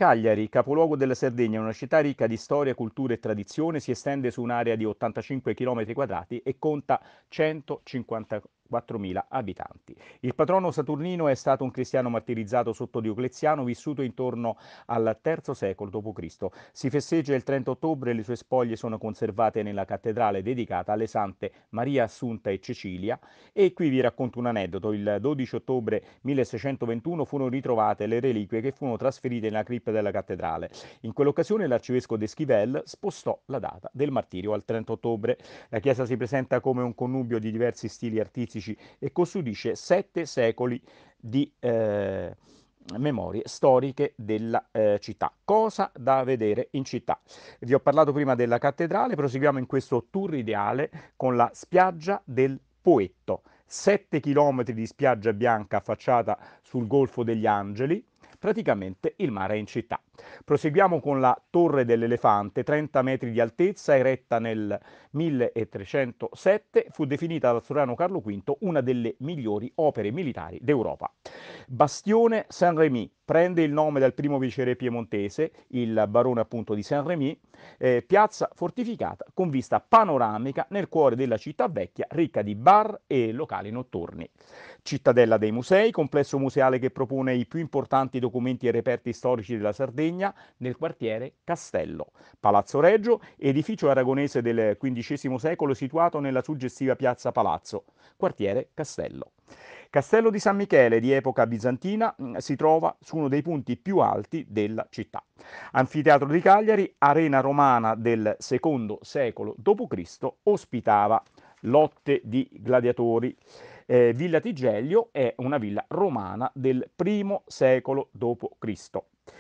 Cagliari, capoluogo della Sardegna, una città ricca di storia, cultura e tradizione, si estende su un'area di 85 km quadrati e conta 154.000 abitanti. Il patrono Saturnino è stato un cristiano martirizzato sotto Diocleziano, vissuto intorno al III secolo d.C. Si festeggia il 30 ottobre e le sue spoglie sono conservate nella cattedrale dedicata alle sante Maria Assunta e Cecilia. E qui vi racconto un aneddoto. Il 12 ottobre 1621 furono ritrovate le reliquie che furono trasferite nella cripta della cattedrale. In quell'occasione l'arcivescovo d'Esquivel spostò la data del martirio al 30 ottobre. La chiesa si presenta come un connubio di diversi stili artistici e custodisce 7 secoli di memorie storiche della città. Cosa da vedere in città? Vi ho parlato prima della cattedrale, proseguiamo in questo tour ideale con la spiaggia del Poetto. 7 chilometri di spiaggia bianca affacciata sul Golfo degli Angeli, praticamente il mare è in città. Proseguiamo con la Torre dell'Elefante, 30 metri di altezza, eretta nel 1307, fu definita dal sovrano Carlo V una delle migliori opere militari d'Europa. Bastione Saint-Rémy prende il nome dal primo viceré piemontese, il barone appunto di Saint-Rémy, piazza fortificata con vista panoramica nel cuore della città vecchia, ricca di bar e locali notturni. Cittadella dei musei, complesso museale che propone i più importanti documenti e reperti storici della Sardegna nel quartiere Castello. Palazzo Reggio, edificio aragonese del XV secolo situato nella suggestiva piazza Palazzo, quartiere Castello. Castello di San Michele, di epoca bizantina, si trova su uno dei punti più alti della città. Anfiteatro di Cagliari, arena romana del II secolo d.C., ospitava lotte di gladiatori. Villa Tigelio è una villa romana del I secolo d.C.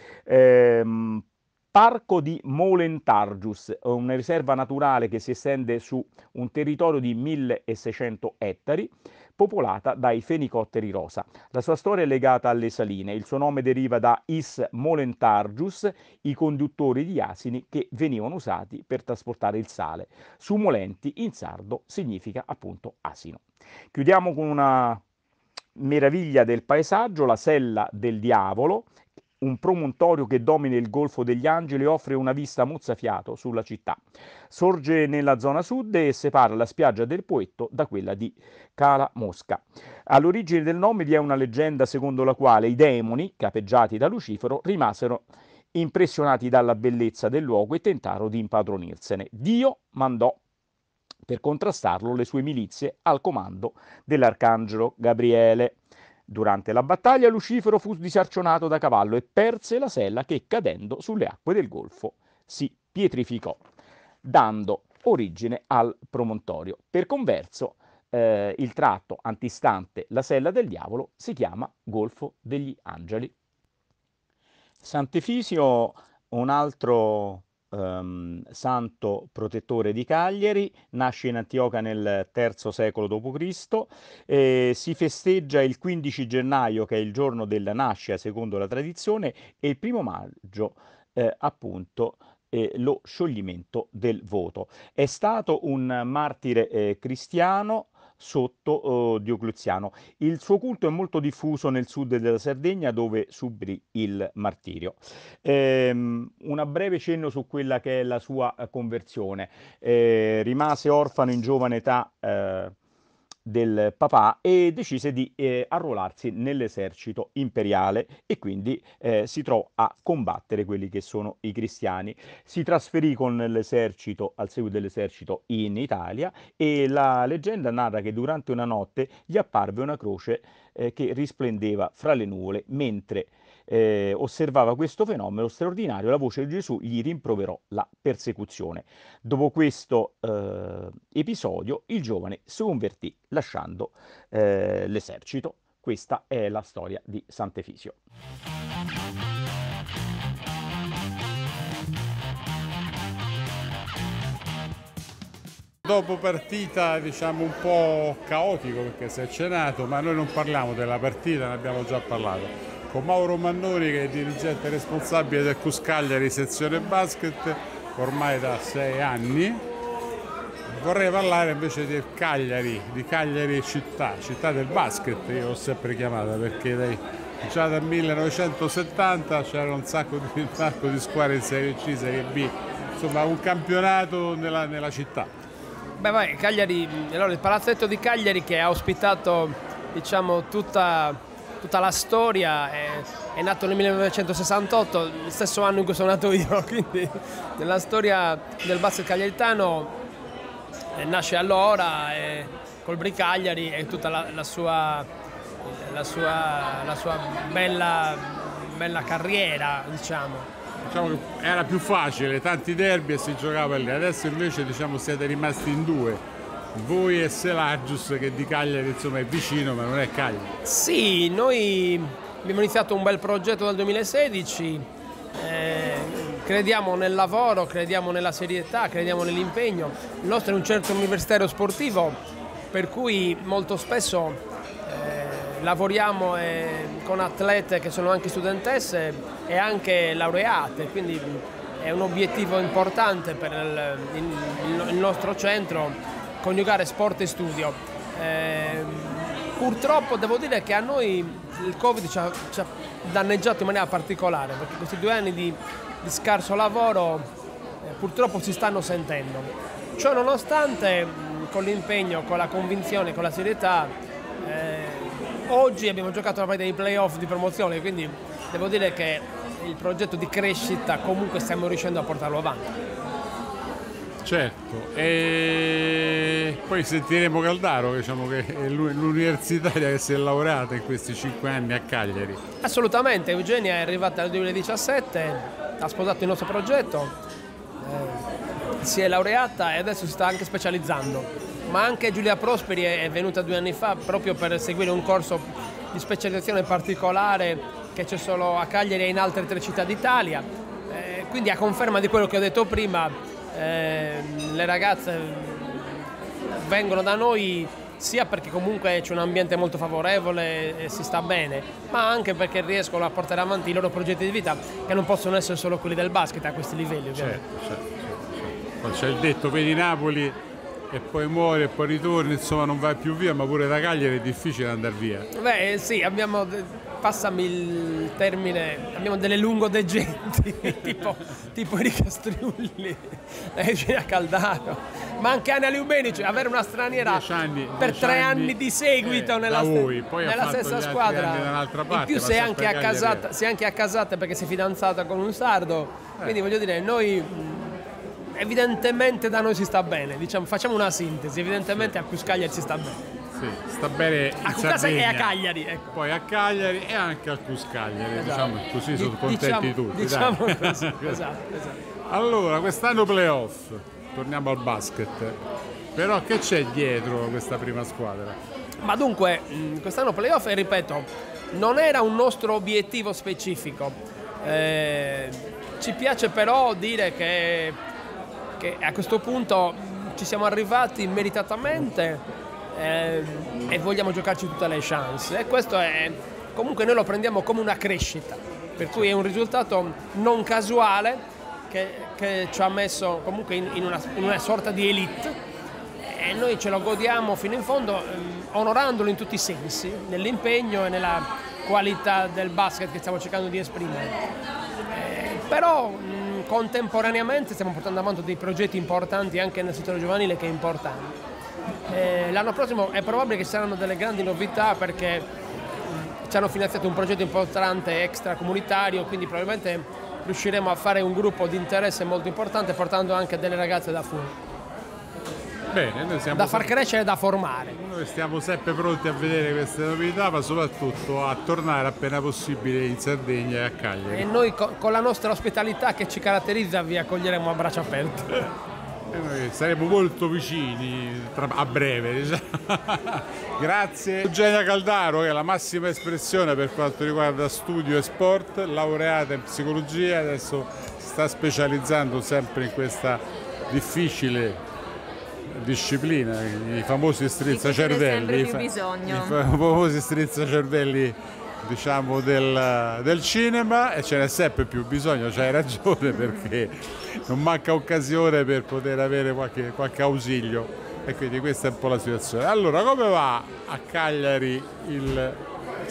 Parco di Molentargius, una riserva naturale che si estende su un territorio di 1600 ettari, popolata dai fenicotteri rosa. La sua storia è legata alle saline, il suo nome deriva da Is Molentargius, i conduttori di asini che venivano usati per trasportare il sale. Su Molenti in sardo significa appunto asino. Chiudiamo con una meraviglia del paesaggio, la Sella del Diavolo, un promontorio che domina il Golfo degli Angeli e offre una vista mozzafiato sulla città. Sorge nella zona sud e separa la spiaggia del Poetto da quella di Cala Mosca. All'origine del nome vi è una leggenda secondo la quale i demoni, capeggiati da Lucifero, rimasero impressionati dalla bellezza del luogo e tentarono di impadronirsene. Dio mandò per contrastarlo le sue milizie al comando dell'arcangelo Gabriele. Durante la battaglia Lucifero fu disarcionato da cavallo e perse la sella che, cadendo sulle acque del Golfo, si pietrificò, dando origine al promontorio. Per converso, il tratto antistante la Sella del Diavolo si chiama Golfo degli Angeli. Sant'Efisio, un altro santo protettore di Cagliari, nasce in Antioca nel III secolo d.C., si festeggia il 15 gennaio che è il giorno della nascita secondo la tradizione e il 1 maggio appunto lo scioglimento del voto. È stato un martire cristiano sotto Diocleziano. Il suo culto è molto diffuso nel sud della Sardegna dove subì il martirio. Un breve cenno su quella che è la sua conversione. Rimase orfano in giovane età del papà e decise di arruolarsi nell'esercito imperiale e quindi si trovò a combattere quelli che sono i cristiani. Si trasferì con l'esercito, al seguito dell'esercito, in Italia e la leggenda narra che durante una notte gli apparve una croce che risplendeva fra le nuvole mentre osservava questo fenomeno straordinario. La voce di Gesù gli rimproverò la persecuzione. Dopo questo episodio il giovane si convertì lasciando l'esercito. Questa è la storia di Sant'Efisio. Dopo partita diciamo un po' caotico perché si è cenato, ma noi non parliamo della partita, ne abbiamo già parlato. Con Mauro Mannori che è dirigente responsabile del CUS Cagliari sezione basket ormai da 6 anni. Vorrei parlare invece del Cagliari, di Cagliari città del basket, io l'ho sempre chiamata perché già dal 1970 c'era un sacco di squadre in Serie C, Serie B, insomma un campionato nella città. Beh, Cagliari, allora il palazzetto di Cagliari che ha ospitato, diciamo, tutta la storia, è nato nel 1968, lo stesso anno in cui sono nato io, quindi nella storia del basket cagliaritano nasce allora col Bri Cagliari e tutta la sua bella carriera, diciamo. Diciamo che era più facile, tanti derby e si giocava lì, adesso invece diciamo siete rimasti in due, voi e Selagius, che di Cagliari insomma è vicino ma non è Cagliari. Sì, noi abbiamo iniziato un bel progetto dal 2016, crediamo nel lavoro, crediamo nella serietà, crediamo nell'impegno. Il nostro è un centro universitario sportivo, per cui molto spesso lavoriamo con atlete che sono anche studentesse e anche laureate, quindi è un obiettivo importante per il nostro centro coniugare sport e studio. Purtroppo devo dire che a noi il Covid ci ha danneggiato in maniera particolare, perché questi 2 anni di scarso lavoro purtroppo si stanno sentendo. Ciò nonostante, con l'impegno, con la convinzione, con la serietà, oggi abbiamo giocato una partita di playoff di promozione, quindi devo dire che il progetto di crescita comunque stiamo riuscendo a portarlo avanti. Certo, e poi sentiremo Caldaro, diciamo che è l'universitaria che si è laureata in questi 5 anni a Cagliari. Assolutamente, Eugenia è arrivata nel 2017, ha sposato il nostro progetto, si è laureata e adesso si sta anche specializzando. Ma anche Giulia Prosperi è venuta 2 anni fa proprio per seguire un corso di specializzazione particolare che c'è solo a Cagliari e in altre 3 città d'Italia, quindi a conferma di quello che ho detto prima, le ragazze vengono da noi sia perché comunque c'è un ambiente molto favorevole e si sta bene, ma anche perché riescono a portare avanti i loro progetti di vita, che non possono essere solo quelli del basket a questi livelli, ovviamente. Certo. Poi c'è il detto, vedi Napoli e poi muore e poi ritorni, insomma non vai più via, ma pure da Cagliari è difficile andare via. Beh sì, passami il termine, abbiamo delle lungodeggenti tipo i Castriulli, Eugenia Caldaro, ma anche Anna Liubenic, avere una straniera 10 anni, per 3 anni di seguito nella stessa squadra, in più sei anche accasata perché sei fidanzata con un sardo, quindi voglio dire, noi evidentemente da noi si sta bene, diciamo, facciamo una sintesi, evidentemente a Cuscagliari si sta bene. Sì, sta bene in a Sardegna, e a Cagliari, ecco. Poi a Cagliari e anche al Cuscagliari, esatto. Diciamo così sono contenti tutti. Diciamo così, esatto. Allora, quest'anno playoff, torniamo al basket, però che c'è dietro questa prima squadra? Ma dunque, quest'anno playoff, e ripeto, non era un nostro obiettivo specifico, ci piace però dire che a questo punto ci siamo arrivati meritatamente e vogliamo giocarci tutte le chance, e questo comunque noi lo prendiamo come una crescita, per cui è un risultato non casuale che ci ha messo comunque in una sorta di elite, e noi ce lo godiamo fino in fondo, onorandolo in tutti i sensi, nell'impegno e nella qualità del basket che stiamo cercando di esprimere. Però contemporaneamente stiamo portando avanti dei progetti importanti anche nel settore giovanile, che è importante. L'anno prossimo è probabile che ci saranno delle grandi novità, perché ci hanno finanziato un progetto importante extracomunitario, quindi probabilmente riusciremo a fare un gruppo di interesse molto importante, portando anche delle ragazze da fuori. Bene, noi siamo da far crescere e da formare. Noi stiamo sempre pronti a vedere queste novità, ma soprattutto a tornare appena possibile in Sardegna e a Cagliari. E noi con la nostra ospitalità che ci caratterizza vi accoglieremo a braccia aperte. E noi saremo molto vicini a breve, diciamo. Grazie. Eugenia Caldaro, che è la massima espressione per quanto riguarda studio e sport, laureata in psicologia, adesso si sta specializzando sempre in questa difficile disciplina, i famosi strizzacervelli, i famosi strizzacervelli, diciamo, del cinema, e ce n'è sempre più bisogno, c'hai ragione, perché non manca occasione per poter avere qualche ausilio, e quindi questa è un po' la situazione. Allora, come va a Cagliari il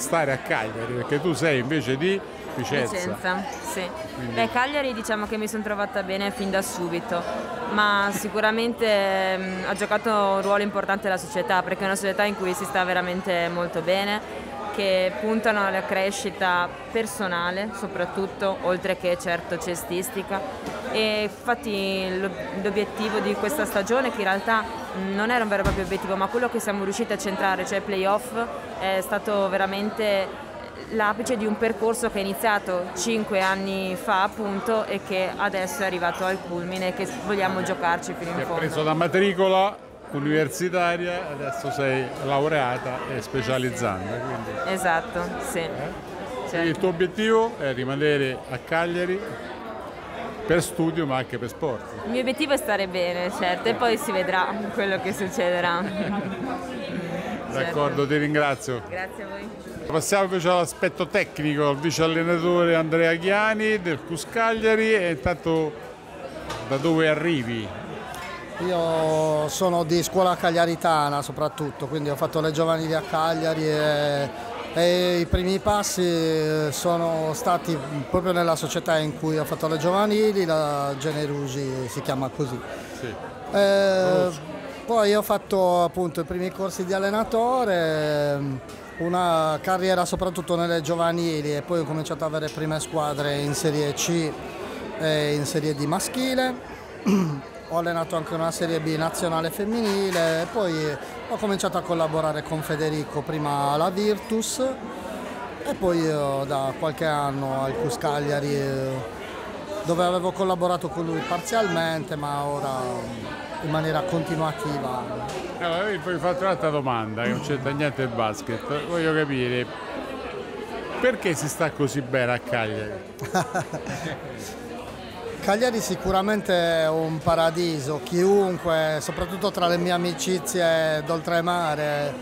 stare a Cagliari, perché tu sei invece di Vicenza. Vicenza, sì. Quindi- Beh, Cagliari diciamo che mi sono trovata bene fin da subito, ma sicuramente ha giocato un ruolo importante la società, perché è una società in cui si sta veramente molto bene, che puntano alla crescita personale soprattutto, oltre che certo cestistica. E infatti l'obiettivo di questa stagione, che in realtà non era un vero e proprio obiettivo, ma quello che siamo riusciti a centrare, cioè playoff, è stato veramente l'apice di un percorso che è iniziato 5 anni fa appunto e che adesso è arrivato al culmine e che vogliamo giocarci fino in Ti ha fondo. preso la matricola universitaria, adesso sei laureata e specializzanda. Quindi. Esatto, sì. Quindi il tuo obiettivo è rimanere a Cagliari per studio ma anche per sport. Il mio obiettivo è stare bene, certo, e poi si vedrà quello che succederà. D'accordo, ti ringrazio. Grazie a voi. Passiamo invece all'aspetto tecnico, al vice allenatore Andrea Ghiani del CUS Cagliari. E intanto da dove arrivi? Io sono di scuola cagliaritana soprattutto, quindi ho fatto le giovanili a Cagliari e i primi passi sono stati proprio nella società in cui ho fatto le giovanili, la Generusi si chiama così. Sì. Poi ho fatto appunto i primi corsi di allenatore, una carriera soprattutto nelle giovanili e poi ho cominciato ad avere prime squadre in Serie C e in Serie D maschile. Ho allenato anche una Serie B nazionale femminile e poi ho cominciato a collaborare con Federico prima alla Virtus e poi da qualche anno al CUS Cagliari dove avevo collaborato con lui parzialmente ma ora in maniera continuativa. Allora, io poi faccio un'altra domanda che non c'entra niente il basket. Voglio capire perché si sta così bene a Cagliari? Cagliari sicuramente è un paradiso, chiunque, soprattutto tra le mie amicizie d'oltremare,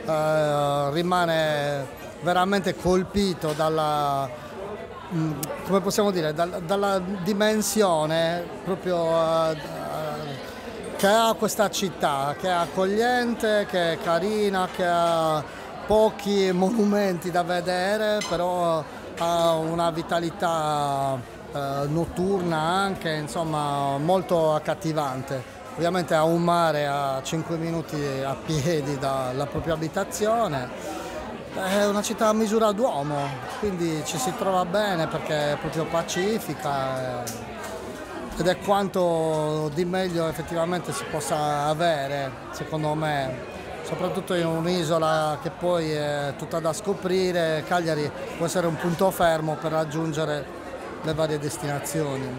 rimane veramente colpito dalla, come possiamo dire, dalla dimensione proprio che ha questa città, che è accogliente, che è carina, che ha pochi monumenti da vedere, però ha una vitalità notturna anche, insomma, molto accattivante. Ovviamente ha un mare a 5 minuti a piedi dalla propria abitazione, è una città a misura d'uomo, quindi ci si trova bene perché è proprio pacifica ed è quanto di meglio effettivamente si possa avere, secondo me, soprattutto in un'isola che poi è tutta da scoprire. Cagliari può essere un punto fermo per raggiungere le varie destinazioni.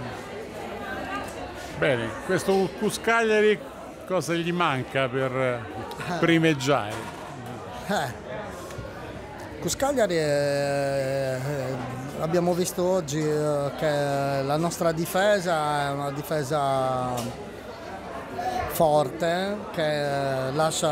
Bene, questo CUS Cagliari cosa gli manca per primeggiare? CUS Cagliari abbiamo visto oggi che la nostra difesa è una difesa forte che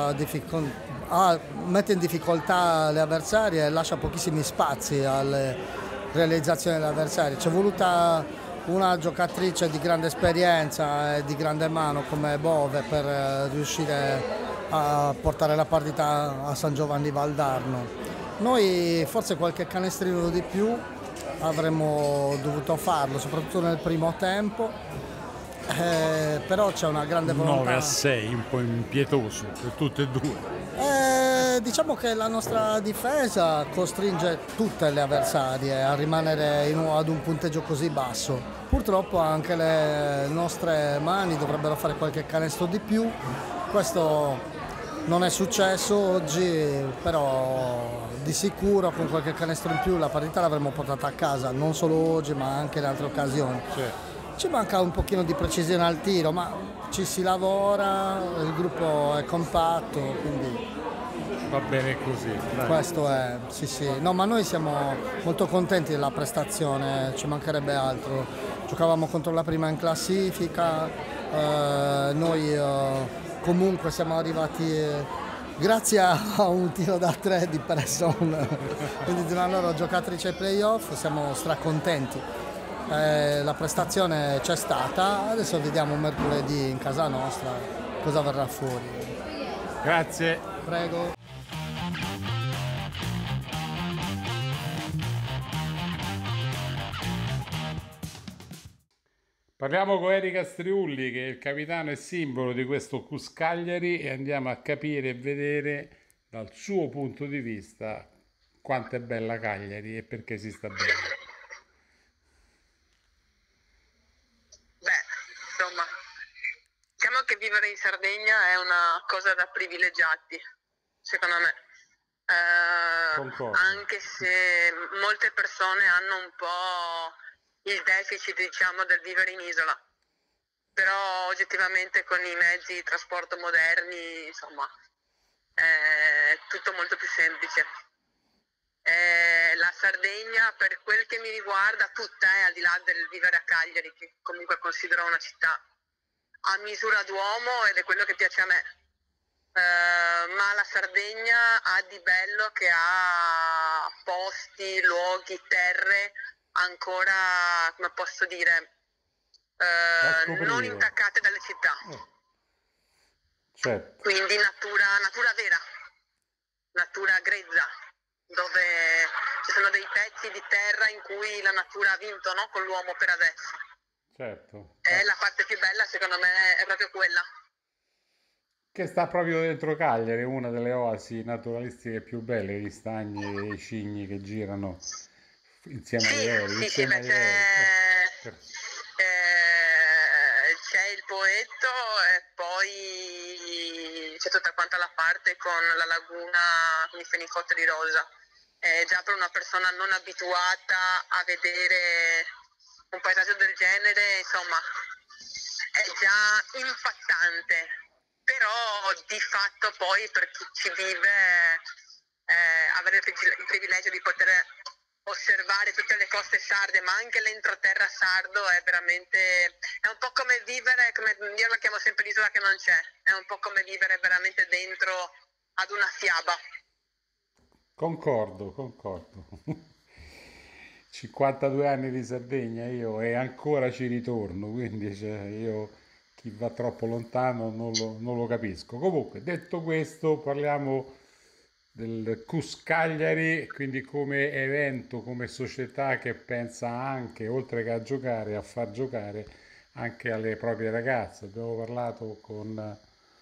mette in difficoltà le avversarie e lascia pochissimi spazi alle realizzazione dell'avversario. C'è voluta una giocatrice di grande esperienza e di grande mano come Bove per riuscire a portare la partita a San Giovanni Valdarno. Noi forse qualche canestrino di più avremmo dovuto farlo, soprattutto nel primo tempo, però c'è una grande volontà. 9-6, un po' impietoso per tutte e due. Diciamo che la nostra difesa costringe tutte le avversarie a rimanere ad un punteggio così basso. Purtroppo anche le nostre mani dovrebbero fare qualche canestro di più. Questo non è successo oggi, però di sicuro con qualche canestro in più la partita l'avremmo portata a casa, non solo oggi ma anche in altre occasioni. Ci manca un pochino di precisione al tiro, ma ci si lavora, il gruppo è compatto, quindi va bene così. Dai. Questo è, sì. No, ma noi siamo molto contenti della prestazione, ci mancherebbe altro. Giocavamo contro la prima in classifica, noi comunque siamo arrivati grazie a un tiro da 3 di Person, quindi di una loro giocatrice ai playoff, siamo stracontenti. La prestazione c'è stata, adesso vediamo mercoledì in casa nostra cosa verrà fuori. Grazie. Prego. Parliamo con Erika Striulli, che è il capitano e simbolo di questo Cus Cagliari, e andiamo a capire e vedere dal suo punto di vista quanto è bella Cagliari e perché si sta bene. Beh, insomma, diciamo che vivere in Sardegna è una cosa da privilegiati, secondo me. Concordo. Anche se molte persone hanno un po' il deficit, diciamo, del vivere in isola, però oggettivamente con i mezzi di trasporto moderni, insomma, è tutto molto più semplice. La Sardegna, per quel che mi riguarda, tutta, al di là del vivere a Cagliari, che comunque considero una città a misura d'uomo ed è quello che piace a me. Ma la Sardegna ha di bello che ha posti, luoghi, terre ancora, come posso dire, Da non scoprire. intaccate dalle città. Certo, Quindi natura vera, natura grezza, dove ci sono dei pezzi di terra in cui la natura ha vinto, no? Con l'uomo per adesso. certo. E la parte più bella, secondo me, è proprio quella. Che sta proprio dentro Cagliari, una delle oasi naturalistiche più belle, gli stagni e i cigni che girano insieme agli Sì, aerei, sì, sì, insieme beh, agli aerei. c'è il Poetto e poi c'è tutta quanta la parte con la laguna con i fenicotteri rosa. Già per una persona non abituata a vedere un paesaggio del genere, insomma, è già impattante, però di fatto poi per chi ci vive avere il privilegio di poter osservare tutte le coste sarde, ma anche l'entroterra sardo è veramente, è un po' come vivere, come io la chiamo sempre l'isola che non c'è, è un po' come vivere veramente dentro ad una fiaba. Concordo, concordo. 52 anni di Sardegna io e ancora ci ritorno, quindi cioè, io chi va troppo lontano non lo capisco. Comunque, detto questo, parliamo del CUS Cagliari, quindi come evento, come società che pensa anche, oltre che a giocare, a far giocare anche alle proprie ragazze. Abbiamo parlato con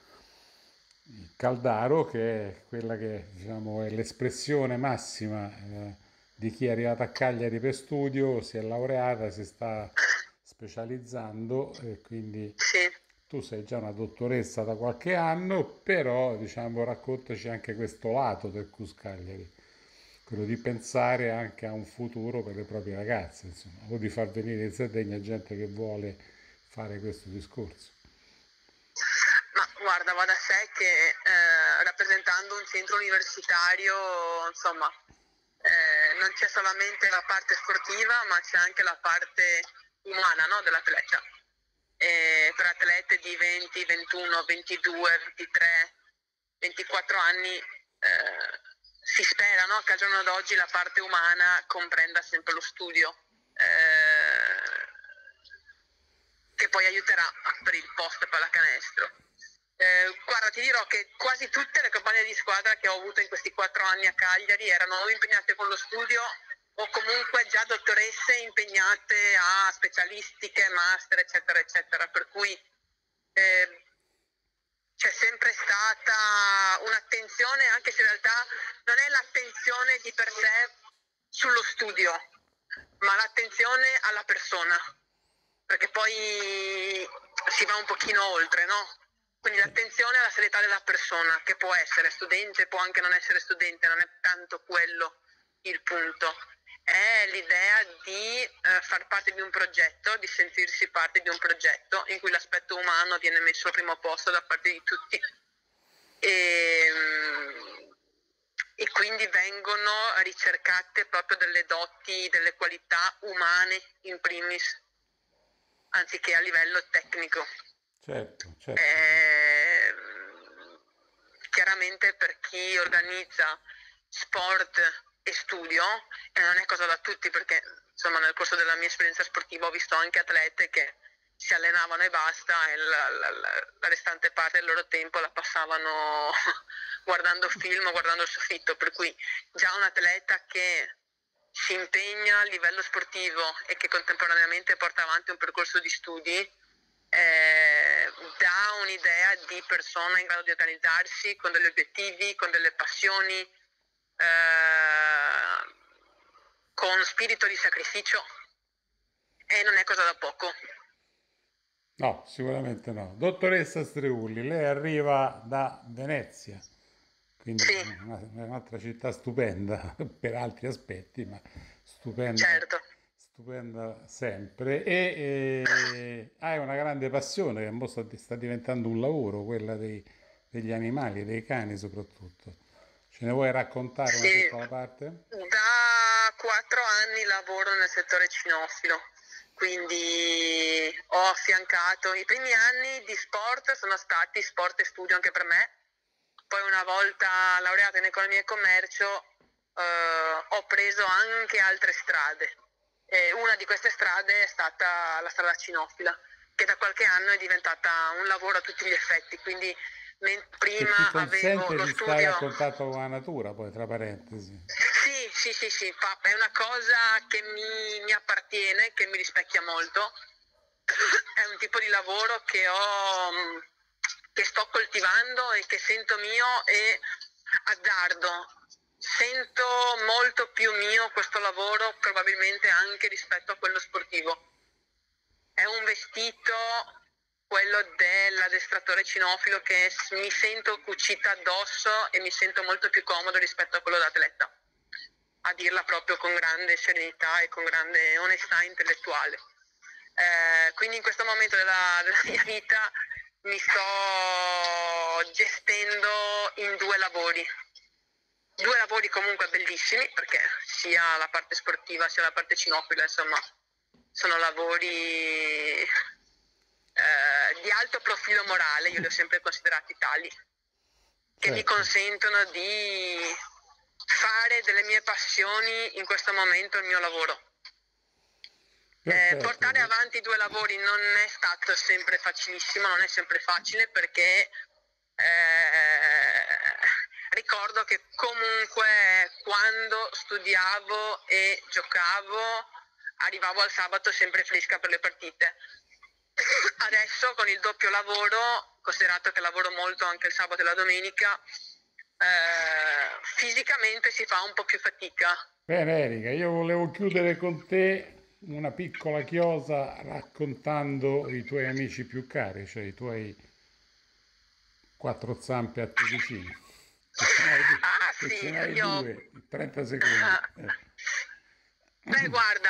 Caldaro, che è quella che diciamo è l'espressione massima di chi è arrivato a Cagliari per studio, si è laureata, si sta specializzando e quindi Sì. tu sei già una dottoressa da qualche anno, però diciamo raccontaci anche questo lato del CUS Cagliari, quello di pensare anche a un futuro per le proprie ragazze, insomma, o di far venire in Sardegna gente che vuole fare questo discorso. Ma guarda, va da sé che rappresentando un centro universitario, insomma, non c'è solamente la parte sportiva, ma c'è anche la parte umana, no, dell'atleta. Per atlete di 20, 21, 22, 23, 24 anni si spera, no, che al giorno d'oggi la parte umana comprenda sempre lo studio, che poi aiuterà per il post pallacanestro. Guarda, ti dirò che quasi tutte le compagne di squadra che ho avuto in questi 4 anni a Cagliari erano o impegnate con lo studio o comunque già dottoresse impegnate a specialistiche, master, eccetera, eccetera. Per cui c'è sempre stata un'attenzione, anche se in realtà non è l'attenzione di per sé sullo studio, ma l'attenzione alla persona, perché poi si va un pochino oltre, no? Quindi l'attenzione alla serietà della persona, che può essere studente, può anche non essere studente, non è tanto quello il punto. È l'idea di far parte di un progetto, di sentirsi parte di un progetto in cui l'aspetto umano viene messo al primo posto da parte di tutti e quindi vengono ricercate proprio delle doti, delle qualità umane in primis, anziché a livello tecnico. Certo, certo. Chiaramente per chi organizza sport e studio, e non è cosa da tutti, perché insomma nel corso della mia esperienza sportiva ho visto anche atlete che si allenavano e basta e la restante parte del loro tempo la passavano guardando film o guardando il soffitto, per cui già un atleta che si impegna a livello sportivo e che contemporaneamente porta avanti un percorso di studi, dà un'idea di persona in grado di organizzarsi con degli obiettivi, con delle passioni, con spirito di sacrificio, e non è cosa da poco. No, sicuramente no. Dottoressa Streulli, lei arriva da Venezia, quindi Sì, un'altra città stupenda per altri aspetti, ma stupenda, certo. stupenda sempre. E hai una grande passione che mo sta diventando un lavoro, quella degli animali, dei cani soprattutto. Ce ne vuoi raccontare una Sì, piccola parte? da 4 anni lavoro nel settore cinofilo, quindi ho affiancato i primi anni di sport, sono stati sport e studio anche per me. Poi una volta laureata in economia e commercio ho preso anche altre strade. E una di queste strade è stata la strada cinofila, che da qualche anno è diventata un lavoro a tutti gli effetti, quindi Che ti prima avevo consente lo di stare a studio. contatto con la natura, poi tra parentesi. Sì, sì, sì, sì, è una cosa che mi appartiene, che mi rispecchia molto. È un tipo di lavoro che sto coltivando e che sento mio, e azzardo. Sento molto più mio questo lavoro probabilmente anche rispetto a quello sportivo. È un vestito, quello dell'addestratore cinofilo, che mi sento cucita addosso e mi sento molto più comodo rispetto a quello da atleta, a dirla proprio con grande serenità e con grande onestà intellettuale. Quindi in questo momento della mia vita mi sto gestendo in due lavori comunque bellissimi, perché sia la parte sportiva sia la parte cinofila, insomma, sono lavori di alto profilo morale, io li ho sempre considerati tali, che mi Certo, consentono di fare delle mie passioni in questo momento il mio lavoro. perfetto. Portare avanti due lavori non è stato sempre facilissimo, non è sempre facile, perché ricordo che comunque quando studiavo e giocavo arrivavo al sabato sempre fresca per le partite. Adesso con il doppio lavoro, considerato che lavoro molto anche il sabato e la domenica, fisicamente si fa un po' più fatica. Bene, Erika, io volevo chiudere con te una piccola chiosa raccontando i tuoi amici più cari, cioè i tuoi quattro zampe a te vicini. Ah Che ce sì, n'hai io... due, 30 secondi. Beh, guarda,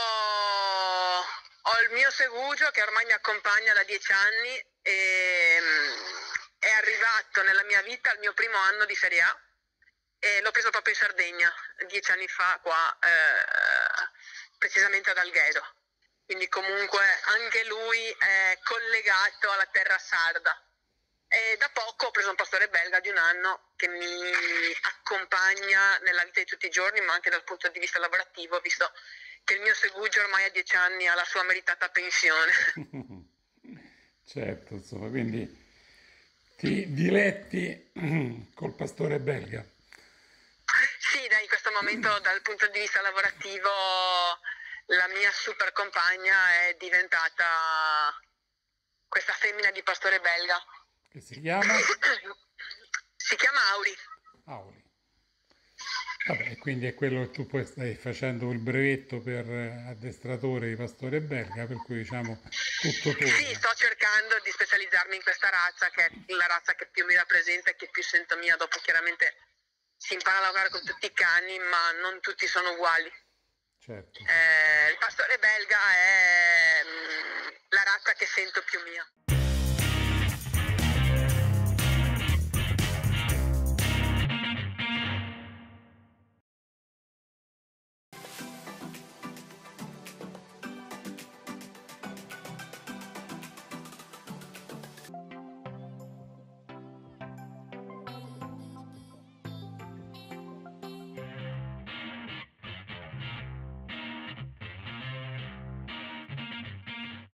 ho il mio Segugio che ormai mi accompagna da 10 anni, e è arrivato nella mia vita al mio primo anno di Serie A, e l'ho preso proprio in Sardegna 10 anni fa, qua precisamente ad Alghero. Quindi comunque anche lui è collegato alla terra sarda. E da poco ho preso un pastore belga di 1 anno che mi accompagna nella vita di tutti i giorni, ma anche dal punto di vista lavorativo, visto che il mio Segugio ormai a 10 anni ha la sua meritata pensione. Certo, insomma, quindi ti diletti col pastore belga. Sì, dai, in questo momento dal punto di vista lavorativo la mia super compagna è diventata questa femmina di pastore belga. Che si chiama Si chiama Auri. Auli. Vabbè, quindi è quello che tu poi stai facendo il brevetto per addestratore di pastore belga, per cui diciamo tutto Sì, torna. sto cercando di specializzarmi in questa razza, che è la razza che più mi rappresenta e che più sento mia. Dopo chiaramente si impara a lavorare con tutti i cani, ma non tutti sono uguali. Certo. Il pastore belga è la razza che sento più mia.